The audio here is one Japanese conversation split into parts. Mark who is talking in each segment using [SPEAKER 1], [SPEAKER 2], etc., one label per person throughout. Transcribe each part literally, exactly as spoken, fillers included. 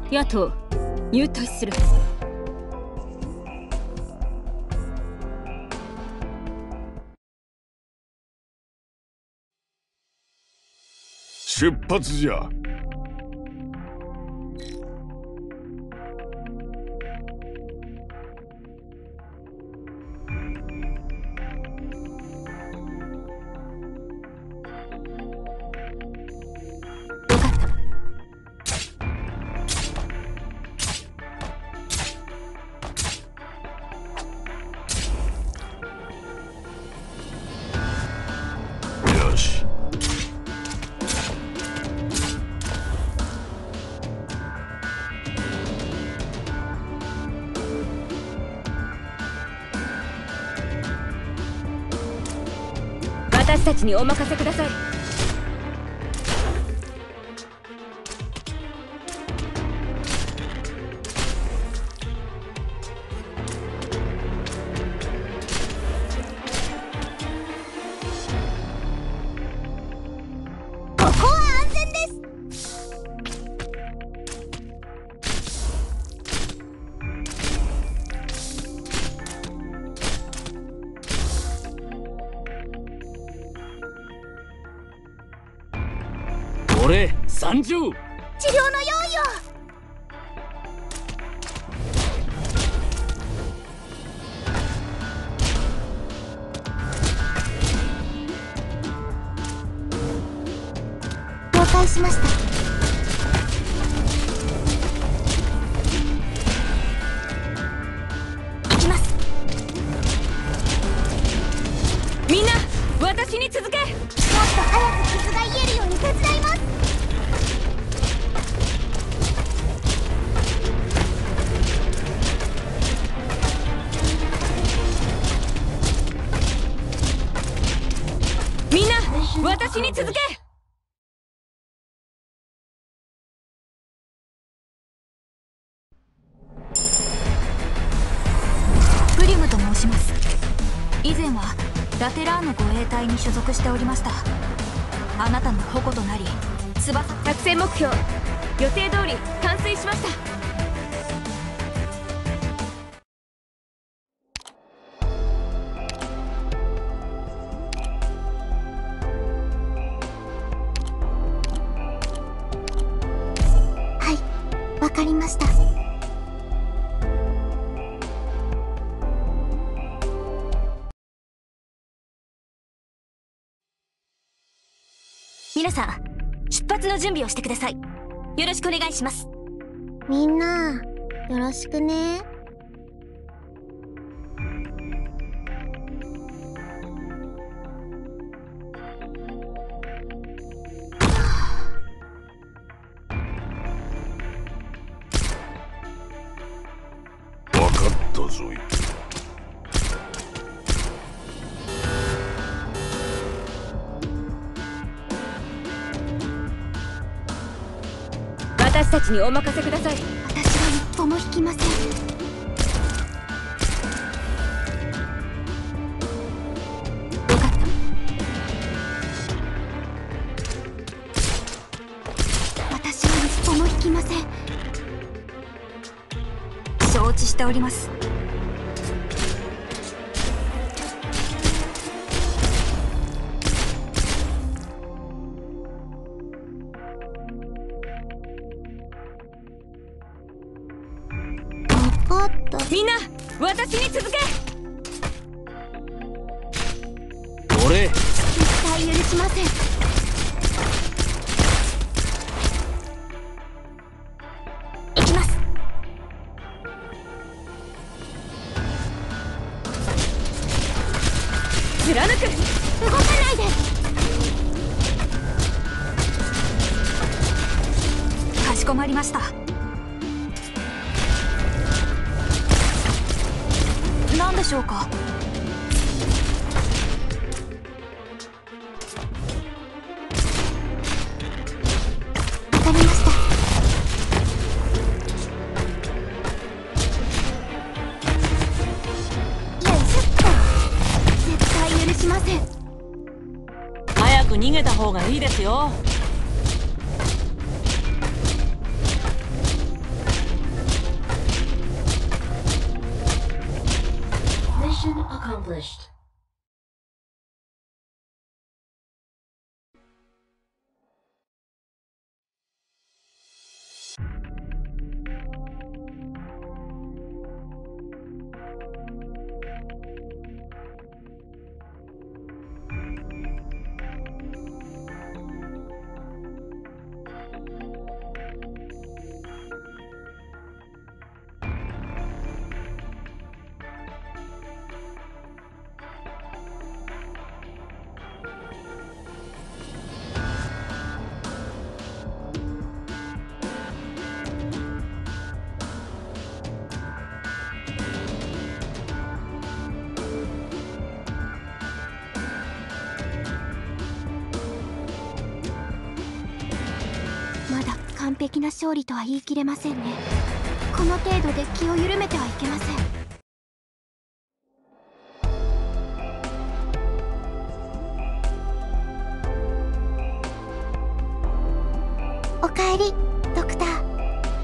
[SPEAKER 1] 野党入隊する。
[SPEAKER 2] 出発じゃ。
[SPEAKER 1] 私たちにお任せください。
[SPEAKER 3] ここは安全です。
[SPEAKER 4] 俺参上。
[SPEAKER 3] 治療の用意を。了解しました。行きます。
[SPEAKER 1] みんな私に続け。
[SPEAKER 3] もっと早く傷が癒えるように手伝います。
[SPEAKER 1] みんな私に続け。
[SPEAKER 5] プリムと申します。以前はラテラーノ護衛隊に所属しておりました。あなたの矛となり翼。
[SPEAKER 1] 作戦目標予定通り完遂しました。
[SPEAKER 3] わかりました。
[SPEAKER 5] 皆さん出発の準備をしてください。よろしくお願いします。
[SPEAKER 3] みんなよろしくね。
[SPEAKER 2] 分かったぞい。
[SPEAKER 1] 私たちにお任せください。
[SPEAKER 3] 私は一歩も引きません。
[SPEAKER 1] よかった。
[SPEAKER 3] 私は一歩も引きません。
[SPEAKER 5] 承知しております。
[SPEAKER 1] みんな私に続け。
[SPEAKER 4] 俺
[SPEAKER 3] 絶対許しません。行きます。
[SPEAKER 1] 貫く。
[SPEAKER 3] 動かないで。
[SPEAKER 5] かしこまりました。何でしょうか。
[SPEAKER 3] わかりました。よいしょっと。絶対許しません。
[SPEAKER 4] 早く逃げた方がいいですよ。
[SPEAKER 3] Mission accomplished.
[SPEAKER 5] まだ完璧な勝利とは言い切れませんね。この程度で気を緩めてはいけません。おかえり、ドクター。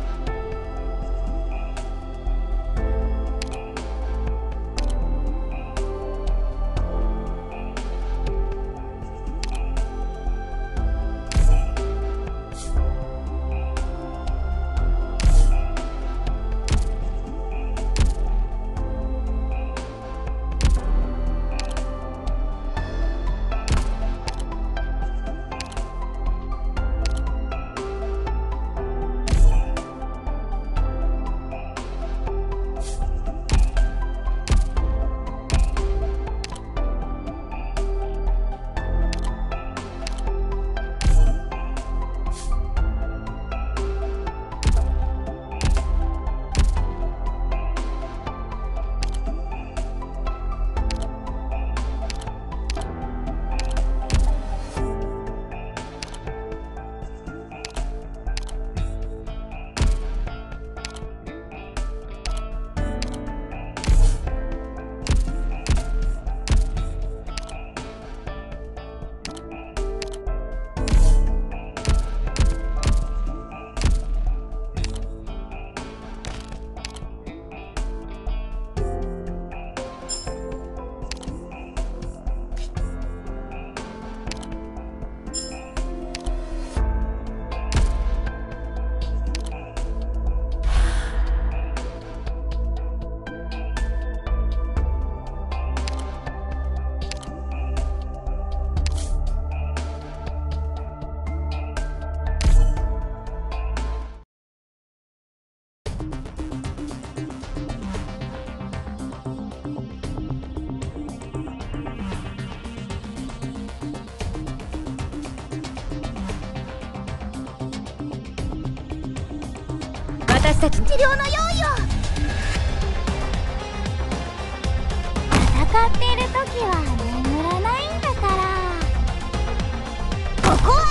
[SPEAKER 5] 私たち治療の用意を。戦っている時は眠らないんだから。ここは